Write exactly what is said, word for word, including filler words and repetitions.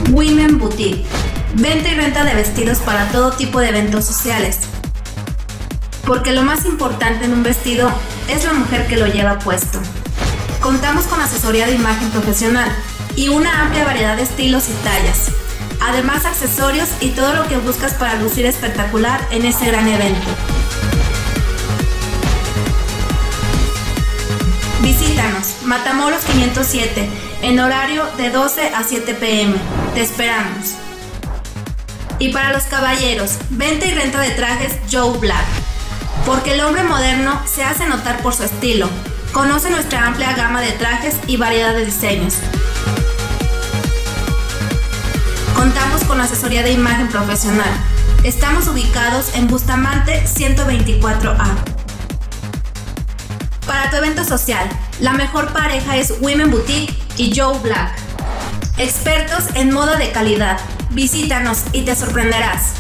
Women Boutique, venta y renta de vestidos para todo tipo de eventos sociales. Porque lo más importante en un vestido es la mujer que lo lleva puesto. Contamos con asesoría de imagen profesional y una amplia variedad de estilos y tallas. Además, accesorios y todo lo que buscas para lucir espectacular en ese gran evento. Visítanos, Matamoros quinientos siete, en horario de doce a siete pe eme. Te esperamos. Y para los caballeros, venta y renta de trajes Joe Black. Porque el hombre moderno se hace notar por su estilo. Conoce nuestra amplia gama de trajes y variedad de diseños. Contamos con asesoría de imagen profesional. Estamos ubicados en Bustamante ciento veinticuatro A. Para tu evento social, la mejor pareja es Women Boutique y Joe Black. Expertos en moda de calidad. Visítanos y te sorprenderás.